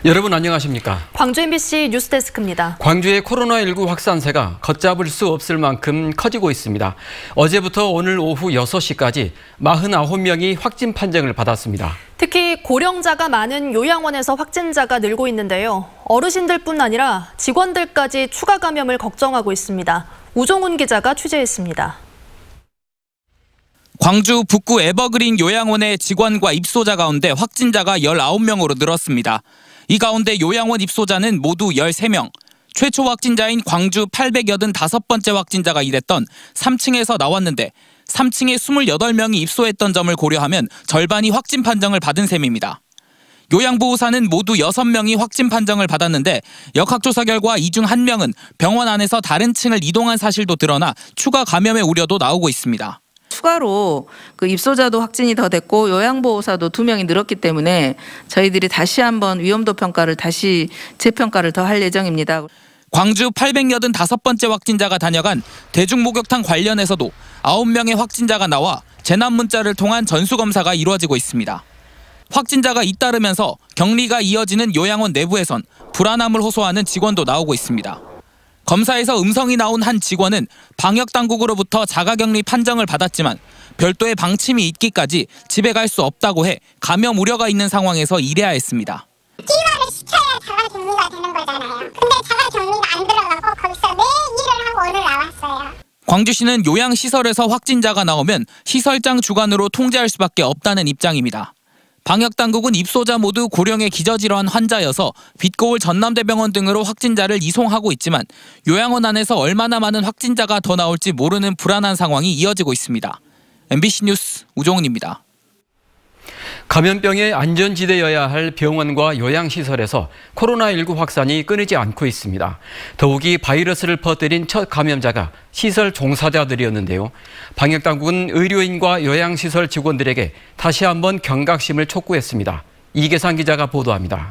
여러분 안녕하십니까? 광주 MBC 뉴스데스크입니다. 광주의 코로나19 확산세가 걷잡을 수 없을 만큼 커지고 있습니다. 어제부터 오늘 오후 6시까지 49명이 확진 판정을 받았습니다. 특히 고령자가 많은 요양원에서 확진자가 늘고 있는데요. 어르신들뿐 아니라 직원들까지 추가 감염을 걱정하고 있습니다. 우종훈 기자가 취재했습니다. 광주 북구 에버그린 요양원의 직원과 입소자 가운데 확진자가 19명으로 늘었습니다. 이 가운데 요양원 입소자는 모두 13명. 최초 확진자인 광주 885번째 확진자가 일했던 3층에서 나왔는데 3층에 28명이 입소했던 점을 고려하면 절반이 확진 판정을 받은 셈입니다. 요양보호사는 모두 6명이 확진 판정을 받았는데 역학조사 결과 이 중 1명은 병원 안에서 다른 층을 이동한 사실도 드러나 추가 감염의 우려도 나오고 있습니다. 추가로 그 입소자도 확진이 더 됐고 요양보호사도 2명이 늘었기 때문에 저희들이 다시 한번 위험도 평가를 재평가를 더 할 예정입니다. 광주 885번째 확진자가 다녀간 대중목욕탕 관련해서도 9명의 확진자가 나와 재난 문자를 통한 전수검사가 이루어지고 있습니다. 확진자가 잇따르면서 격리가 이어지는 요양원 내부에선 불안함을 호소하는 직원도 나오고 있습니다. 검사에서 음성이 나온 한 직원은 방역당국으로부터 자가격리 판정을 받았지만 별도의 방침이 있기까지 집에 갈 수 없다고 해 감염 우려가 있는 상황에서 일해야 했습니다. 끼마를 시켜야 자가격리가 되는 거잖아요. 근데 자가격리가 안 들어가고 거기서 내 일을 하고 오늘 나왔어요. 광주시는 요양시설에서 확진자가 나오면 시설장 주관으로 통제할 수밖에 없다는 입장입니다. 방역당국은 입소자 모두 고령의 기저질환 환자여서 빛고울 전남대병원 등으로 확진자를 이송하고 있지만 요양원 안에서 얼마나 많은 확진자가 더 나올지 모르는 불안한 상황이 이어지고 있습니다. MBC 뉴스 우종훈입니다. 감염병의 안전지대여야 할 병원과 요양시설에서 코로나19 확산이 끊이지 않고 있습니다. 더욱이 바이러스를 퍼뜨린 첫 감염자가 시설 종사자들이었는데요. 방역당국은 의료인과 요양시설 직원들에게 다시 한번 경각심을 촉구했습니다. 이계상 기자가 보도합니다.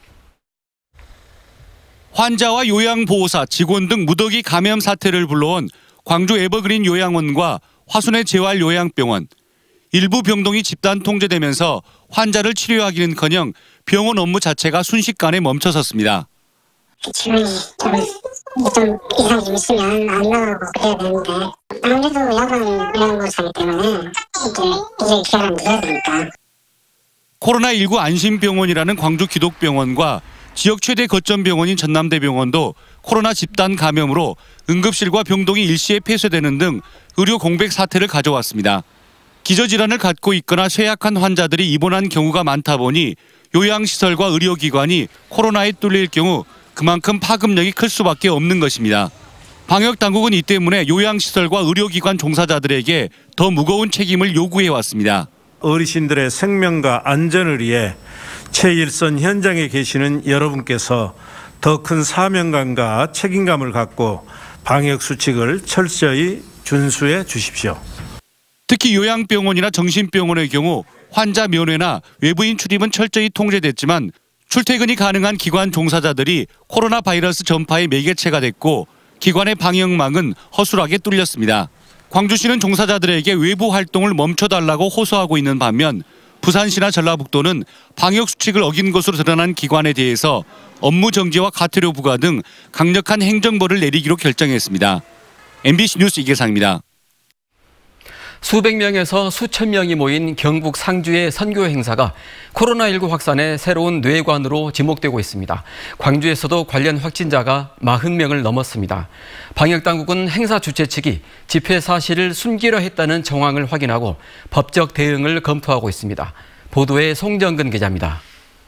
환자와 요양보호사, 직원 등 무더기 감염 사태를 불러온 광주 에버그린 요양원과 화순의 재활요양병원. 일부 병동이 집단 통제되면서 환자를 치료하기는커녕 병원 업무 자체가 순식간에 멈춰섰습니다. 질문이 좀 이상이 좀 있으면 안 나가고 그래야 되는데 아무래도 야간 요양보호사이기 때문에 이제 기간을 늦어야 되니까. 코로나19 안심병원이라는 광주 기독병원과 지역 최대 거점병원인 전남대병원도 코로나 집단 감염으로 응급실과 병동이 일시에 폐쇄되는 등 의료 공백 사태를 가져왔습니다. 기저질환을 갖고 있거나 쇠약한 환자들이 입원한 경우가 많다 보니 요양시설과 의료기관이 코로나에 뚫릴 경우 그만큼 파급력이 클 수밖에 없는 것입니다. 방역당국은 이 때문에 요양시설과 의료기관 종사자들에게 더 무거운 책임을 요구해왔습니다. 어르신들의 생명과 안전을 위해 최일선 현장에 계시는 여러분께서 더 큰 사명감과 책임감을 갖고 방역수칙을 철저히 준수해 주십시오. 특히 요양병원이나 정신병원의 경우 환자 면회나 외부인 출입은 철저히 통제됐지만 출퇴근이 가능한 기관 종사자들이 코로나 바이러스 전파의 매개체가 됐고 기관의 방역망은 허술하게 뚫렸습니다. 광주시는 종사자들에게 외부 활동을 멈춰달라고 호소하고 있는 반면 부산시나 전라북도는 방역수칙을 어긴 것으로 드러난 기관에 대해서 업무 정지와 과태료 부과 등 강력한 행정벌을 내리기로 결정했습니다. MBC 뉴스 이계상입니다. 수백 명에서 수천 명이 모인 경북 상주의 선교 행사가 코로나19 확산의 새로운 뇌관으로 지목되고 있습니다. 광주에서도 관련 확진자가 40명을 넘었습니다. 방역당국은 행사 주최 측이 집회 사실을 숨기려 했다는 정황을 확인하고 법적 대응을 검토하고 있습니다. 보도에 송정근 기자입니다.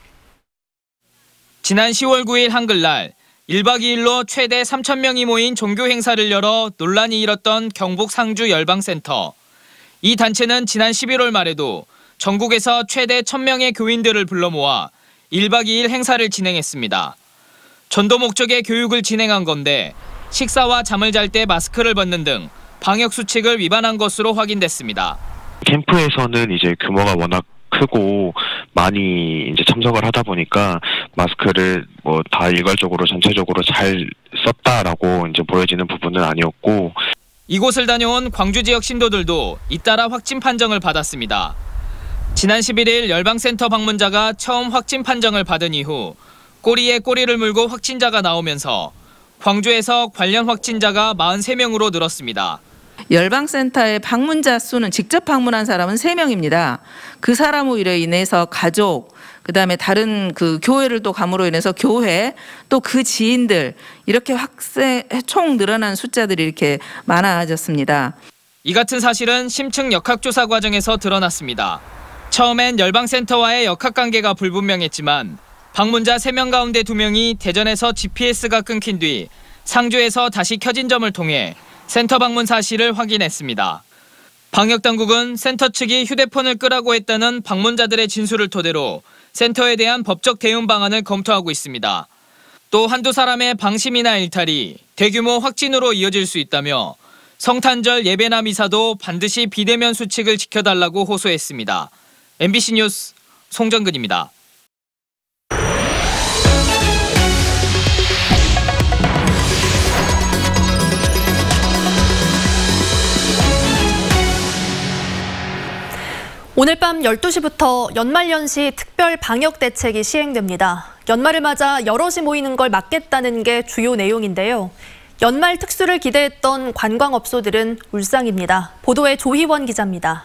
지난 10월 9일 한글날 1박 2일로 최대 3,000명이 모인 종교 행사를 열어 논란이 일었던 경북 상주 열방센터. 이 단체는 지난 11월 말에도 전국에서 최대 1,000명의 교인들을 불러 모아 1박 2일 행사를 진행했습니다. 전도 목적의 교육을 진행한 건데 식사와 잠을 잘 때 마스크를 벗는 등 방역 수칙을 위반한 것으로 확인됐습니다. 캠프에서는 이제 규모가 워낙 크고 많이 이제 참석을 하다 보니까 마스크를 다 일괄적으로 전체적으로 잘 썼다라고 이제 보여지는 부분은 아니었고. 이곳을 다녀온 광주 지역 신도들도 잇따라 확진 판정을 받았습니다. 지난 11일 열방센터 방문자가 처음 확진 판정을 받은 이후 꼬리에 꼬리를 물고 확진자가 나오면서 광주에서 관련 확진자가 43명으로 늘었습니다. 열방센터의 방문자 수는 직접 방문한 사람은 3명입니다. 그 사람으로 인해서 가족, 그다음에 다른 그 교회를 또 감으로 인해서 교회, 또 그 지인들 이렇게 총 늘어난 숫자들이 이렇게 많아졌습니다. 이 같은 사실은 심층 역학조사 과정에서 드러났습니다. 처음엔 열방센터와의 역학관계가 불분명했지만 방문자 3명 가운데 2명이 대전에서 GPS가 끊긴 뒤 상주에서 다시 켜진 점을 통해 센터 방문 사실을 확인했습니다. 방역당국은 센터 측이 휴대폰을 끄라고 했다는 방문자들의 진술을 토대로 센터에 대한 법적 대응 방안을 검토하고 있습니다. 또 한두 사람의 방심이나 일탈이 대규모 확진으로 이어질 수 있다며 성탄절 예배나 미사도 반드시 비대면 수칙을 지켜달라고 호소했습니다. MBC 뉴스 송정근입니다. 오늘 밤 12시부터 연말연시 특별 방역 대책이 시행됩니다. 연말을 맞아 여럿이 모이는 걸 막겠다는 게 주요 내용인데요. 연말 특수를 기대했던 관광업소들은 울상입니다. 보도에 조희원 기자입니다.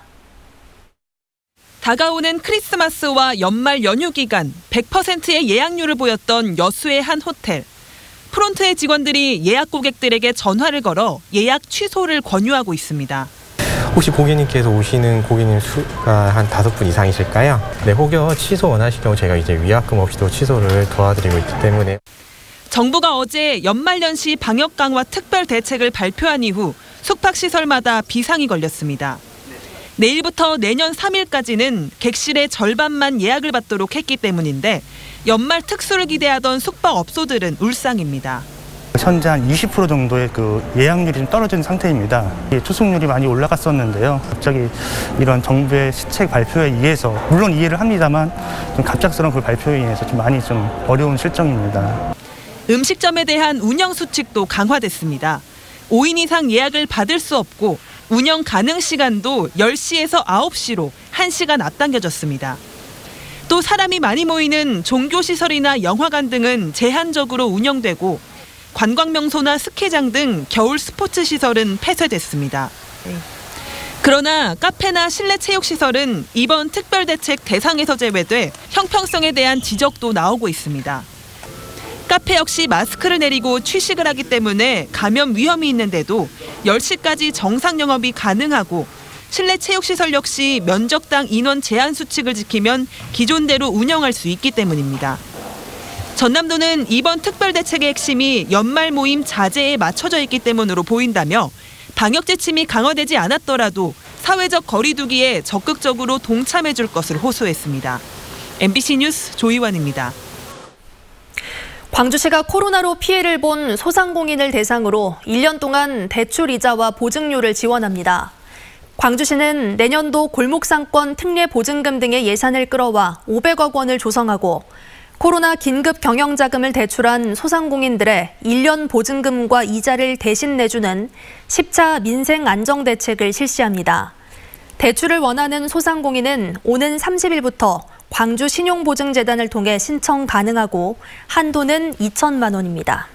다가오는 크리스마스와 연말 연휴 기간 100%의 예약률을 보였던 여수의 한 호텔. 프론트의 직원들이 예약 고객들에게 전화를 걸어 예약 취소를 권유하고 있습니다. 혹시 고객님께서 오시는 고객님 수가 한 5분 이상이실까요? 네, 혹여 취소 원하실 경우 제가 이제 위약금 없이도 취소를 도와드리고 있기 때문에. 정부가 어제 연말연시 방역 강화 특별 대책을 발표한 이후 숙박시설마다 비상이 걸렸습니다. 내일부터 내년 3일까지는 객실의 절반만 예약을 받도록 했기 때문인데 연말 특수를 기대하던 숙박업소들은 울상입니다. 현재 한 20% 정도의 그 예약률이 좀 떨어진 상태입니다. 투숙률이 많이 올라갔었는데요. 갑자기 이런 정부의 시책 발표에 의해서 물론 이해를 합니다만 좀 갑작스러운 그 발표에 의해서 좀 많이 좀 어려운 실정입니다. 음식점에 대한 운영 수칙도 강화됐습니다. 5인 이상 예약을 받을 수 없고 운영 가능 시간도 10시에서 9시로 1시간 앞당겨졌습니다. 또 사람이 많이 모이는 종교시설이나 영화관 등은 제한적으로 운영되고 관광명소나 스키장 등 겨울 스포츠 시설은 폐쇄됐습니다. 그러나 카페나 실내 체육시설은 이번 특별대책 대상에서 제외돼 형평성에 대한 지적도 나오고 있습니다. 카페 역시 마스크를 내리고 취식을 하기 때문에 감염 위험이 있는데도 10시까지 정상 영업이 가능하고 실내 체육시설 역시 면적당 인원 제한 수칙을 지키면 기존대로 운영할 수 있기 때문입니다. 전남도는 이번 특별대책의 핵심이 연말 모임 자제에 맞춰져 있기 때문으로 보인다며 방역 지침이 강화되지 않았더라도 사회적 거리 두기에 적극적으로 동참해 줄 것을 호소했습니다. MBC 뉴스 조희원입니다. 광주시가 코로나로 피해를 본 소상공인을 대상으로 1년 동안 대출 이자와 보증료를 지원합니다. 광주시는 내년도 골목상권 특례 보증금 등의 예산을 끌어와 500억 원을 조성하고 코로나 긴급 경영자금을 대출한 소상공인들의 1년 보증금과 이자를 대신 내주는 10차 민생 안정대책을 실시합니다. 대출을 원하는 소상공인은 오는 30일부터 광주 신용보증재단을 통해 신청 가능하고 한도는 2천만 원입니다.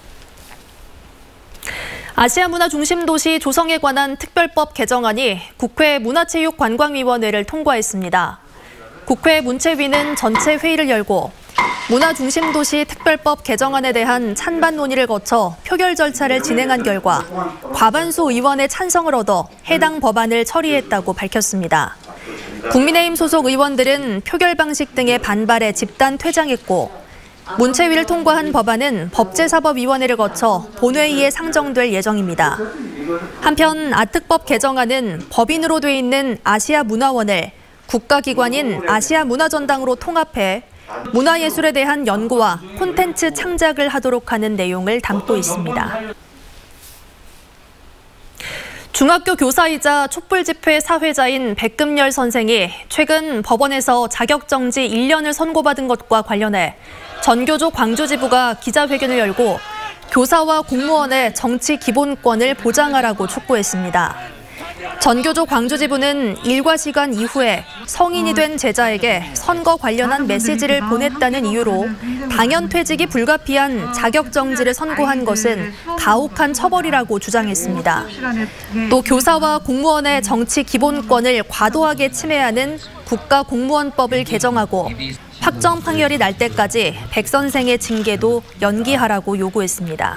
아시아 문화 중심도시 조성에 관한 특별법 개정안이 국회 문화체육관광위원회를 통과했습니다. 국회 문체위는 전체 회의를 열고 문화중심도시 특별법 개정안에 대한 찬반 논의를 거쳐 표결 절차를 진행한 결과 과반수 의원의 찬성을 얻어 해당 법안을 처리했다고 밝혔습니다. 국민의힘 소속 의원들은 표결 방식 등의 반발에 집단 퇴장했고 문체위를 통과한 법안은 법제사법위원회를 거쳐 본회의에 상정될 예정입니다. 한편 아특법 개정안은 법인으로 돼 있는 아시아문화원을 국가기관인 아시아문화전당으로 통합해 문화예술에 대한 연구와 콘텐츠 창작을 하도록 하는 내용을 담고 있습니다. 중학교 교사이자 촛불집회 사회자인 백금열 선생이 최근 법원에서 자격정지 1년을 선고받은 것과 관련해 전교조 광주지부가 기자회견을 열고 교사와 공무원의 정치 기본권을 보장하라고 촉구했습니다. 전교조 광주지부는 일과 시간 이후에 성인이 된 제자에게 선거 관련한 메시지를 보냈다는 이유로 당연 퇴직이 불가피한 자격정지를 선고한 것은 가혹한 처벌이라고 주장했습니다. 또 교사와 공무원의 정치 기본권을 과도하게 침해하는 국가공무원법을 개정하고 확정 판결이 날 때까지 백 선생의 징계도 연기하라고 요구했습니다.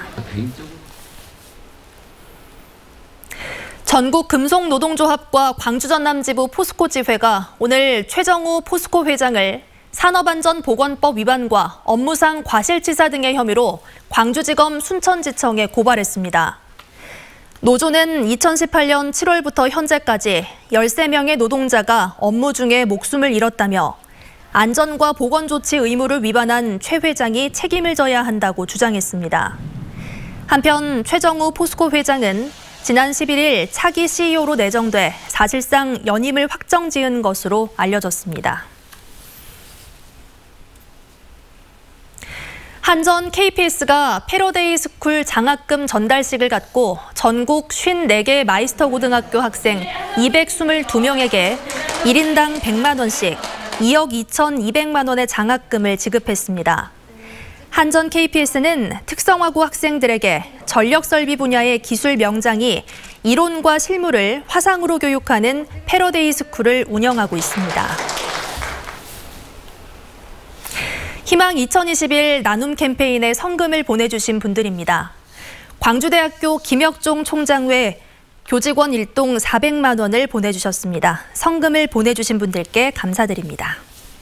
전국 금속노동조합과 광주전남지부 포스코지회가 오늘 최정우 포스코 회장을 산업안전보건법 위반과 업무상 과실치사 등의 혐의로 광주지검 순천지청에 고발했습니다. 노조는 2018년 7월부터 현재까지 13명의 노동자가 업무 중에 목숨을 잃었다며 안전과 보건 조치 의무를 위반한 최 회장이 책임을 져야 한다고 주장했습니다. 한편 최정우 포스코 회장은 지난 11일 차기 CEO로 내정돼 사실상 연임을 확정지은 것으로 알려졌습니다. 한전 KPS가 패러데이 스쿨 장학금 전달식을 갖고 전국 54개 마이스터 고등학교 학생 222명에게 1인당 100만 원씩 2억 2,200만 원의 장학금을 지급했습니다. 한전 KPS는 특성화고 학생들에게 전력설비 분야의 기술 명장이 이론과 실무를 화상으로 교육하는 패러데이 스쿨을 운영하고 있습니다. 희망 2021 나눔 캠페인에 성금을 보내주신 분들입니다. 광주대학교 김혁종 총장 외 교직원 일동 400만 원을 보내주셨습니다. 성금을 보내주신 분들께 감사드립니다.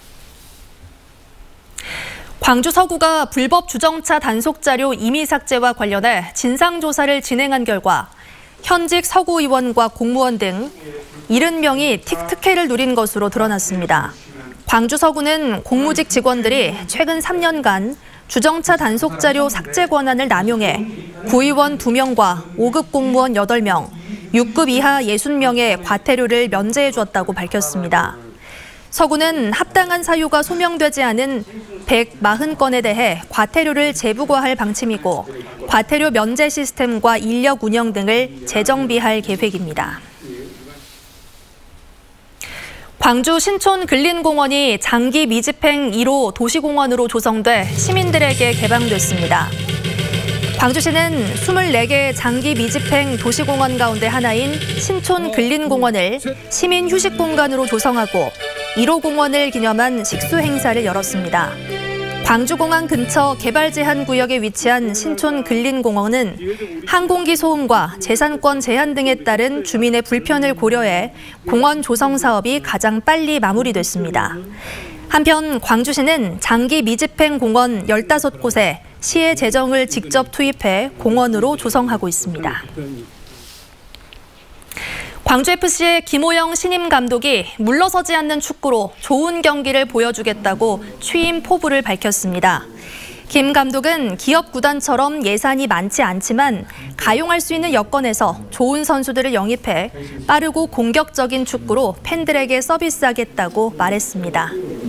광주 서구가 불법 주정차 단속 자료 임의 삭제와 관련해 진상조사를 진행한 결과 현직 서구 의원과 공무원 등 70명이 특혜를 누린 것으로 드러났습니다. 광주 서구는 공무직 직원들이 최근 3년간 주정차 단속 자료 삭제 권한을 남용해 구의원 2명과 5급 공무원 8명, 6급 이하 60명의 과태료를 면제해 주었다고 밝혔습니다. 서구는 합당한 사유가 소명되지 않은 140건에 대해 과태료를 재부과할 방침이고 과태료 면제 시스템과 인력 운영 등을 재정비할 계획입니다. 광주 신촌 근린공원이 장기 미집행 1호 도시공원으로 조성돼 시민들에게 개방됐습니다. 광주시는 24개 장기 미집행 도시공원 가운데 하나인 신촌 근린공원을 시민 휴식 공간으로 조성하고 1호 공원을 기념한 식수 행사를 열었습니다. 광주공항 근처 개발 제한 구역에 위치한 신촌 근린공원은 항공기 소음과 재산권 제한 등에 따른 주민의 불편을 고려해 공원 조성 사업이 가장 빨리 마무리됐습니다. 한편 광주시는 장기 미집행 공원 15곳에 시의 재정을 직접 투입해 공원으로 조성하고 있습니다. 광주FC의 김호영 신임 감독이 물러서지 않는 축구로 좋은 경기를 보여주겠다고 취임 포부를 밝혔습니다. 김 감독은 기업 구단처럼 예산이 많지 않지만 가용할 수 있는 여건에서 좋은 선수들을 영입해 빠르고 공격적인 축구로 팬들에게 서비스하겠다고 말했습니다.